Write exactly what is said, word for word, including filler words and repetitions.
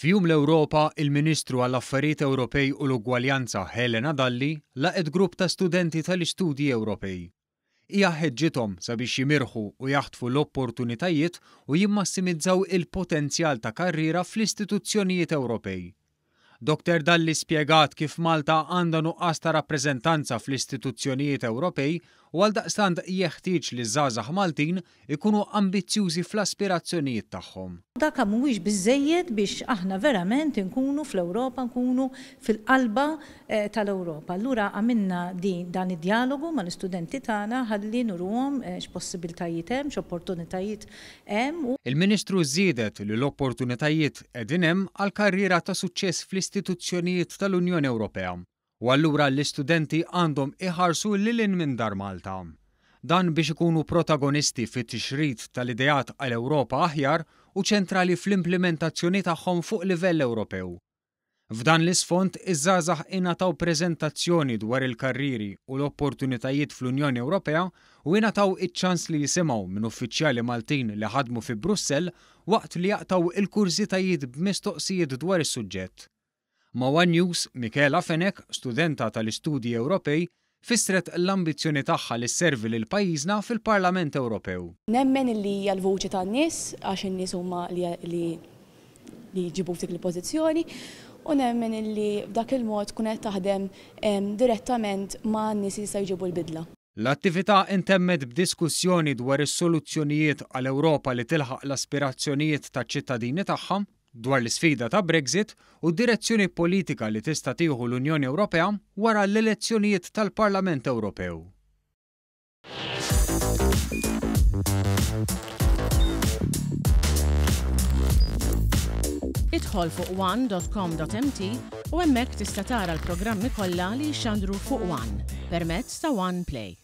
F'Jum l-Ewropa, il-Ministru għall-Affarijiet Ewropej u l-Ugwaljanza Helena Dalli laqgħet grupp ta' studenti tal-Istudji Ewropej. Hija ħeġġithom sabiex jimirħu u jaħtfu l-opportunitajiet u jimmassimizzaw il-potenzjal ta' karriera fl-istituzzjonijiet Ewropej. Doktor Dalli spjegat kif Malta għandha nuqqas ta' rappreżentanza fl-istituzzjonijiet Ewropej u għaldaqstant jeħtieġ li żgħażagħ Maltin ikunu ambizzjużi fl-aspirazzjonijiet tagħhom. Dak mhuwiex biżżejjed biex aħna verament nkunu fl-Ewropa, nkunu fil-qalba tal-Ewropa. Allura għamilna din dan id-dialogu mal-istudenti tagħna ħalli nurhom x'possibiltajiet hemm, x'opportunitajiet hemm. Il-Ministru żiedet li l-opportunitajiet qegħdin hemm għal karriera ta' suċċess fl-istituzzjonijiet tal-Unjoni Ewropea. U allura l-istudenti għandhom iħarsu lilin minn dar Malta. Dan biex ikunu protagonisti fit-tixrid tal-idejat għal Ewropa aħjar u ċentrali fl-implementazzjoni tagħhom fuq livell Ewropew. F'dan l-isfond iż-żgħażagħ ingħataw preżentazzjoni dwar il-karriri u l-opportunitajiet fl-Unjoni Ewropea u ingħataw iċ-ċans li jisimgħu minn uffiċjali Maltin li ħadmu fi Brussell waqt li jaqtaw il-kursitajiet b'mistoqsijiet dwar is-suġġett. Ma' One News, Michaela Fenek, studenta tal-Istudji Ewropej, fissret l-ambizzjoni tagħha li sservi lil pajjiżna fil-Parlament Ewropew. Nemmen li hija l-vuċi tan-nies għax in-nies huma li li jġibu f'dik il-pożizzjoni u nemmen li b'dak il-mod tkun qed taħdem direttament ma' nies li se jġibu l-bidla. L-attività intemmet b'diskussjoni dwar is-soluzzjonijiet għal Ewropa li tilħaq l-aspirazzjonijiet taċ-ċittadini tagħha dwar l-isfida ta' Brexit u d-direzzjoni politika li tista' tieħu l-Unjoni Ewropea wara l-elezzjonijiet tal-Parlament Ewropew. Idħol fuq one dot com dot m t u hemmhekk tista' tara l-programmi kollha li jxandru fuq One permezz ta' One Play.